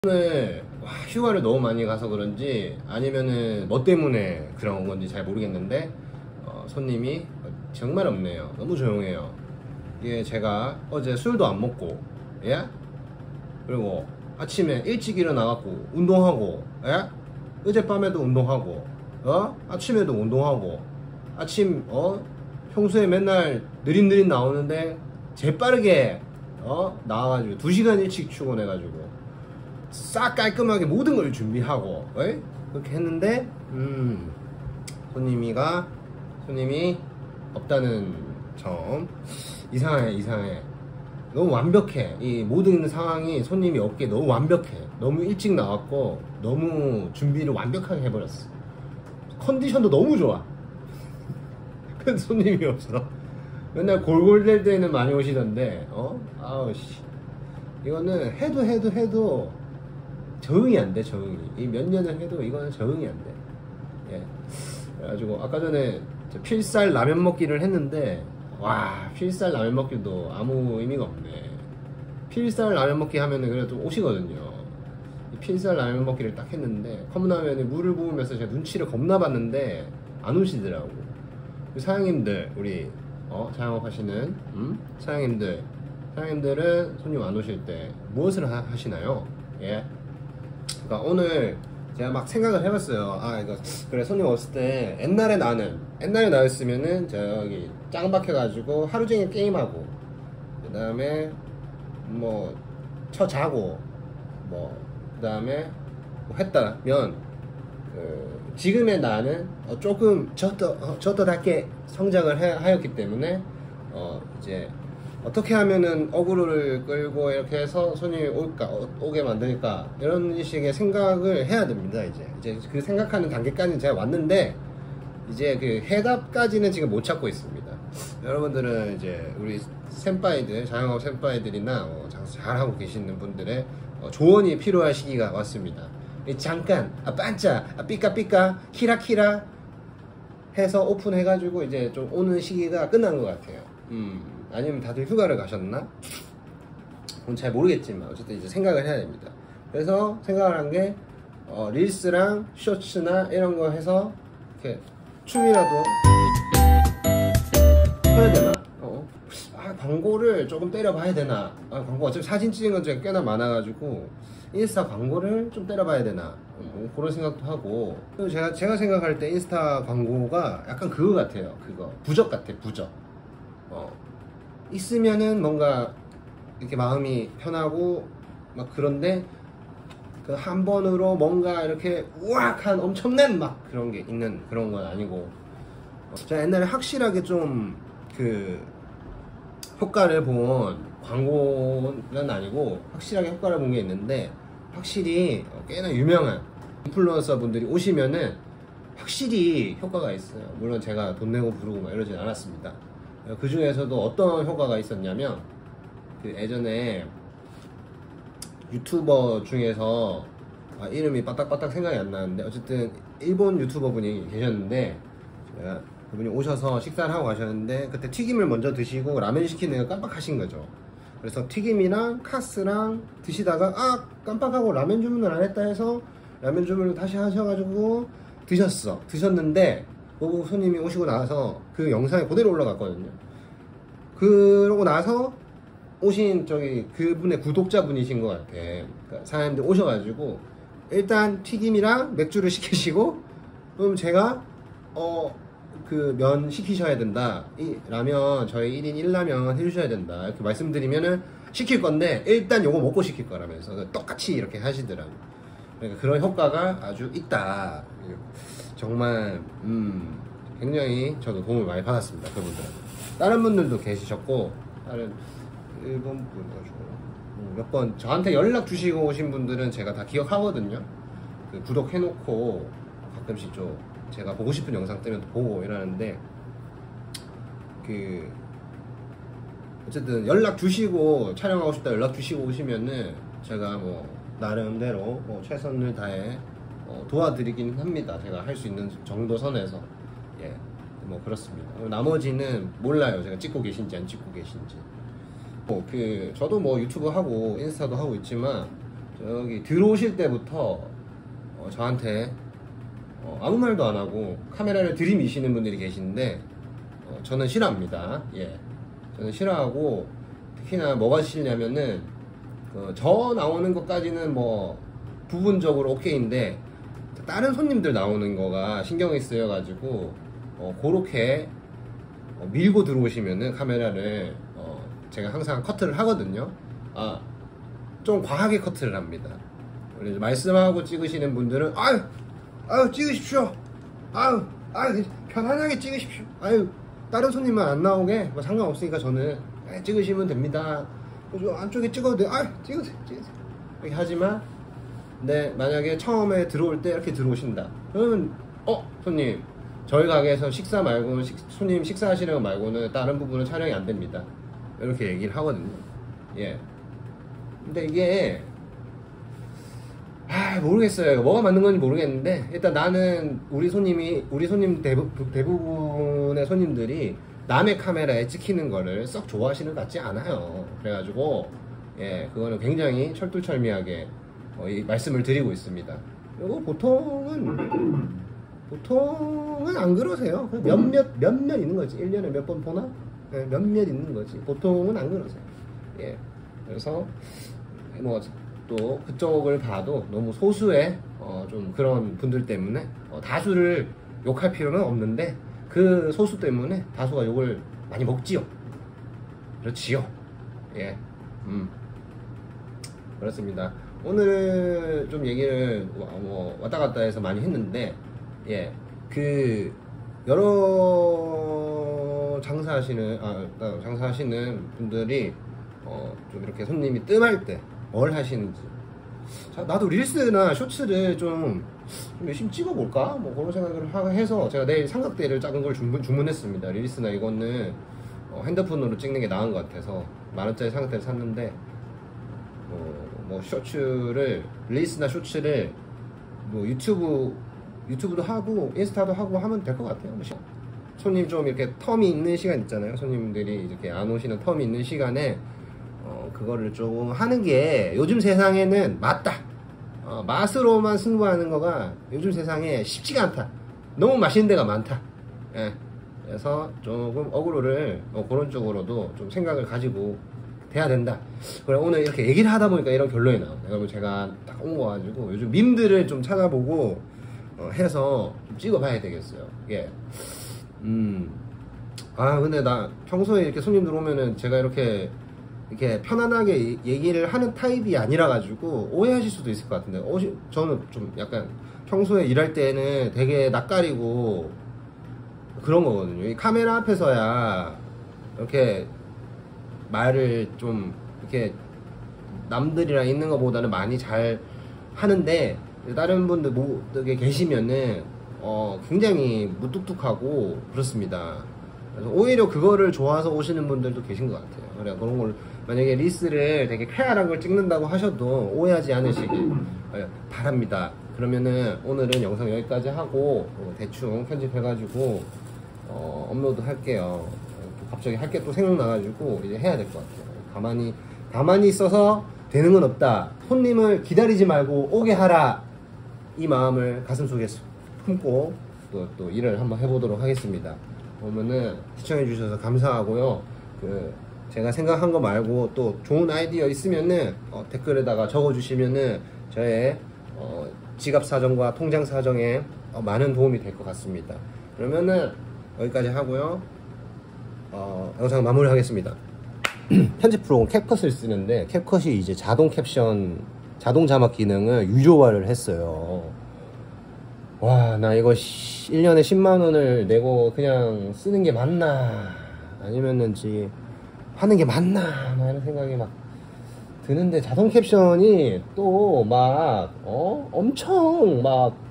오늘 휴가를 너무 많이 가서 그런지 아니면은 뭐 때문에 그런 건지 잘 모르겠는데 손님이 정말 없네요. 너무 조용해요. 이게 제가 어제 술도 안 먹고, 예? 그리고 아침에 일찍 일어나갖고 운동하고, 예? 어젯밤에도 운동하고, 아침에도 운동하고, 아침 평소에 맨날 느릿느릿 나오는데 재빠르게 나와가지고 2시간 일찍 출근해가지고 싹 깔끔하게 모든 걸 준비하고, 그렇게 했는데 손님이 없다는 점. 이상해. 너무 완벽해. 이 모든 상황이 손님이 없게 너무 완벽해. 너무 일찍 나왔고 너무 준비를 완벽하게 해버렸어. 컨디션도 너무 좋아. 근데 손님이 없어. 맨날 골골댈 때는 많이 오시던데 아우씨, 이거는 해도 적응이 안 돼. 적응이 이 몇 년을 해도 이거는 적응이 안 돼. 예. 그래가지고 아까 전에 필살 라면 먹기를 했는데, 와, 필살 라면 먹기도 아무 의미가 없네. 필살 라면 먹기 하면은 그래도 오시거든요. 필살 라면 먹기를 딱 했는데 컵라면에 물을 부으면서 제가 눈치를 겁나 봤는데 안 오시더라고. 사장님들, 우리 자영업 하시는 사장님들은 손님 안 오실 때 무엇을 하시나요? 예. 그러니까 오늘 제가 막 생각을 해봤어요. 이거 그래, 손님 없을 때 옛날에 나였으면은 저기 짱 박혀가지고 하루 종일 게임하고, 그 다음에 뭐 자고, 뭐 그 다음에 뭐 했다면 지금의 나는 조금 저더답게 성장을 하였기 때문에 이제 어떻게 하면은 어그로를 끌고 이렇게 해서 손님이 오게 만드니까, 이런 식의 생각을 해야 됩니다. 이제 그 생각하는 단계까지는 제가 왔는데, 이제 그 해답까지는 지금 못 찾고 있습니다. 여러분들은 이제 우리 센파이들, 자영업 센파이들이나 장사 잘하고 계시는 분들의 조언이 필요할 시기가 왔습니다. 잠깐 반짝 삐까삐까 키라키라 해서 오픈해가지고 이제 좀 오는 시기가 끝난 것 같아요. 아니면 다들 휴가를 가셨나? 그건 잘 모르겠지만 어쨌든 이제 생각을 해야 됩니다. 그래서 생각을 한 게 릴스랑 쇼츠나 이런 거 해서 이렇게 춤이라도 해야 되나? 광고를 조금 때려봐야 되나? 광고 어차피 사진 찍은 건 제가 꽤나 많아가지고 인스타 광고를 좀 때려봐야 되나? 그런 생각도 하고. 그리고 제가 생각할 때 인스타 광고가 약간 그거 같아요. 그거 부적 같아, 부적. 있으면은 뭔가 이렇게 마음이 편하고 막 그런데 그 한 번으로 뭔가 이렇게 우악한 엄청난 막 그런 게 있는 그런 건 아니고, 제가 옛날에 확실하게 좀 그 효과를 본 광고는 아니고 확실하게 효과를 본 게 있는데, 확실히 꽤나 유명한 인플루언서 분들이 오시면은 확실히 효과가 있어요. 물론 제가 돈 내고 부르고 막 이러진 않았습니다. 그 중에서도 어떤 효과가 있었냐면, 그 예전에 유튜버 중에서 이름이 빠딱빠딱 생각이 안 나는데, 어쨌든 일본 유튜버 분이 계셨는데, 그분이 오셔서 식사를 하고 가셨는데 그때 튀김을 먼저 드시고 라면 시키는 거 깜빡하신 거죠. 그래서 튀김이랑 카스랑 드시다가 깜빡하고 라면 주문을 안 했다 해서 라면 주문을 다시 하셔가지고 드셨는데, 그 손님이 오시고 나서 그 영상이 그대로 올라갔거든요. 그러고 나서 오신 그분의 구독자분이신 것 같아. 그러니까 사장님들 오셔가지고 일단 튀김이랑 맥주를 시키시고, 그럼 제가 그 면 시키셔야 된다, 이 라면 저희 1인 1라면 해주셔야 된다 이렇게 말씀드리면은 시킬 건데 일단 요거 먹고 시킬 거라면서 똑같이 이렇게 하시더라고요. 그러니까 그런 효과가 아주 있다. 정말 굉장히 저도 도움을 많이 받았습니다. 그분들한테. 다른 분들도 계시셨고, 다른 일본 분 몇 번 저한테 연락 주시고 오신 분들은 제가 다 기억하거든요. 그 구독해놓고 가끔씩 제가 보고 싶은 영상 뜨면 보고 이러는데, 어쨌든 연락 주시고 촬영하고 싶다 연락 주시고 오시면은 제가 뭐 나름대로 최선을 다해 도와드리긴 합니다. 제가 할 수 있는 정도 선에서. 예, 뭐 그렇습니다. 나머지는 몰라요. 제가 찍고 계신지 안 찍고 계신지. 저도 뭐 유튜브 하고 인스타도 하고 있지만 저기 들어오실 때부터 저한테 아무 말도 안 하고 카메라를 들이미시는 분들이 계시는데 저는 싫어합니다. 예, 저는 싫어하고 특히나 뭐가 싫냐면은 저 나오는 것까지는 뭐 부분적으로 오케이인데 다른 손님들 나오는 거가 신경이 쓰여가지고 그렇게 밀고 들어오시면은 카메라를 제가 항상 커트를 하거든요. 좀 과하게 커트를 합니다. 그래서 말씀하고 찍으시는 분들은 아유 찍으십시오. 아유 편안하게 찍으십시오. 아유 다른 손님만 안 나오게 뭐 상관없으니까 저는 찍으시면 됩니다. 안쪽에 찍어도 돼요. 찍으세요. 이렇게 하지만 근데 만약에 처음에 들어올 때 이렇게 들어오신다 그러면 손님 저희 가게에서 식사 말고는 손님 식사하시는 거 말고는 다른 부분은 촬영이 안 됩니다. 이렇게 얘기를 하거든요. 예. 근데 이게 모르겠어요. 뭐가 맞는 건지 모르겠는데 일단 나는 우리 손님 대부분의 손님들이 남의 카메라에 찍히는 거를 썩 좋아하시는 것 같지 않아요. 그래가지고 예, 그거는 굉장히 철두철미하게 이 말씀을 드리고 있습니다. 그리고 보통은 안 그러세요. 몇몇 있는 거지. 1년에 몇 번 보나? 네, 몇몇 있는 거지. 보통은 안 그러세요. 예. 그래서 뭐 또 그쪽을 봐도 너무 소수의 좀 그런 분들 때문에 다수를 욕할 필요는 없는데 그 소수 때문에 다수가 욕을 많이 먹지요. 그렇지요. 예. 그렇습니다. 오늘 좀 얘기를 왔다 갔다 해서 많이 했는데, 예, 여러 장사하시는 분들이 좀 이렇게 손님이 뜸할 때 뭘 하시는지. 자, 나도 릴스나 쇼츠를 좀 열심히 찍어볼까? 뭐 그런 생각을 해서 제가 내일 삼각대를 작은 걸 주문했습니다. 릴스나 이거는 핸드폰으로 찍는 게 나은 것 같아서 10,000원짜리 삼각대를 샀는데, 뭐 릴스나 쇼츠를 뭐 유튜브도 하고 인스타도 하고 하면 될 것 같아요. 손님 좀 이렇게 텀이 있는 시간 있잖아요. 손님들이 이렇게 안 오시는 텀이 있는 시간에 그거를 좀 하는 게 요즘 세상에는 맞다. 맛으로만 승부하는 거가 요즘 세상에 쉽지가 않다. 너무 맛있는 데가 많다. 예. 그래서 조금 어그로를 그런 쪽으로도 좀 생각을 가지고 돼야 된다. 그래 오늘 이렇게 얘기를 하다 보니까 이런 결론이 나와요. 여러분 제가 딱 온 거 가지고 요즘 밈들을 좀 찾아보고 해서 좀 찍어봐야 되겠어요. 예. 근데 나 평소에 이렇게 손님들 오면은 제가 이렇게 편안하게 얘기를 하는 타입이 아니라 가지고 오해하실 수도 있을 것 같은데 저는 좀 약간 평소에 일할 때는 되게 낯가리고 그런 거거든요. 이 카메라 앞에서야 이렇게 말을 좀 이렇게 남들이랑 있는 것보다는 많이 잘 하는데 다른 분들 계시면은 굉장히 무뚝뚝하고 그렇습니다. 그래서 오히려 그거를 좋아서 오시는 분들도 계신 것 같아요. 그래 그런 걸 만약에 릴스를 되게 쾌활한 걸 찍는다고 하셔도 오해하지 않으시길 바랍니다. 그러면은 오늘은 영상 여기까지 하고 대충 편집해가지고 업로드 할게요. 갑자기 할 게 또 생각나가지고 이제 해야 될 것 같아요. 가만히 있어서 되는 건 없다. 손님을 기다리지 말고 오게 하라. 이 마음을 가슴속에 품고 또 일을 한번 해보도록 하겠습니다. 그러면은 시청해주셔서 감사하고요. 제가 생각한 거 말고 또 좋은 아이디어 있으면은 댓글에다가 적어주시면은 저의 지갑 사정과 통장 사정에 많은 도움이 될 것 같습니다. 그러면은 여기까지 하고요. 영상 마무리하겠습니다. 편집 프로그램 캡컷을 쓰는데 캡컷이 이제 자동 자막 기능을 유료화를 했어요. 와, 나 이거 1년에 10만원을 내고 그냥 쓰는 게 맞나 아니면은 하는 게 맞나 이런 생각이 막 드는데 자동 캡션이 또 막 엄청 막